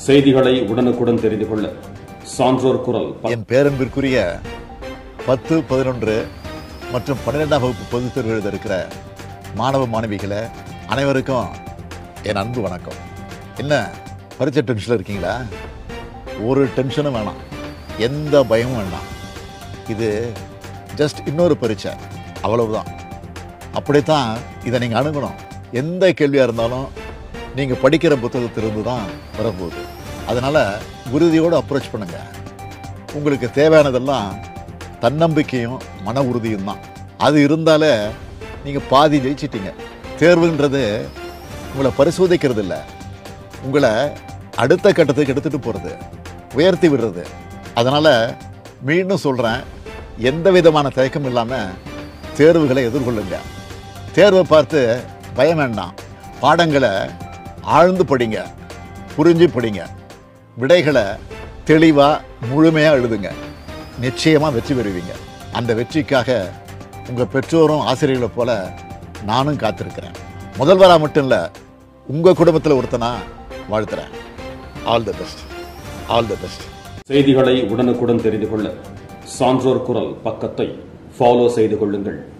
செய்திகளை உடனுக்குடன் தெரிந்து கொள்ள சான்றோர் குரல். என் பேரன்பிற்குரிய 10, 11 மற்றும் 12ஆம் வகுப்பு பொதுத் தேர்வு எழுத இருக்கிற மாணவ மாணவிகளை அனைவருக்கும் என் அன்பு வணக்கம். என்ன பரீட்சை டென்ஷனில் இருக்கீங்களா? ஒரு டென்ஷனும் வேணாம், எந்த பயமும் வேண்டாம். இது ஜஸ்ட் இன்னொரு பரீட்சை, அவ்வளவுதான். அப்படித்தான் இதை நீங்கள் அணுகணும். எந்த கேள்வியாக இருந்தாலும் நீங்கள் படிக்கிற புத்தகத்திலிருந்து தான் வரப்போகுது. அதனால் உறுதியோடு அப்ரோச் பண்ணுங்கள். உங்களுக்கு தேவையானதெல்லாம் தன்னம்பிக்கையும் மன உறுதியும் தான். அது இருந்தாலே நீங்கள் பாதி ஜெயிச்சிட்டீங்க. தேர்வுன்றது உங்களை பரிசோதிக்கிறது இல்லை, உங்களை அடுத்த கட்டத்துக்கு எடுத்துகிட்டு போகிறது, உயர்த்தி விடுறது. அதனால் மீண்டும் சொல்கிறேன், எந்த விதமான தயக்கம் இல்லாமல் தேர்வுகளை எதிர்கொள்ளுங்க. தேர்வை பார்த்து பயம் வேண்டாம். பாடங்களை ஆழ்ந்து படிங்க, புரிஞ்சு படிங்க, விடைகளை தெளிவாக முழுமையாக எழுதுங்க. நிச்சயமாக வெற்றி பெறுவீங்க. அந்த வெற்றிக்காக உங்கள் பெற்றோரும் ஆசிரியர்களை போல நானும் காத்திருக்கிறேன். முதல்வராக மட்டும் இல்லை, உங்கள் குடும்பத்தில் ஒருத்தனா வாழ்த்துறேன். All the best, all the best. செய்திகளை உடனுக்குடன் தெரிந்து கொள்ள சான்றோர் குரல் பக்கத்தை ஃபாலோ செய்து கொள்ளுங்கள்.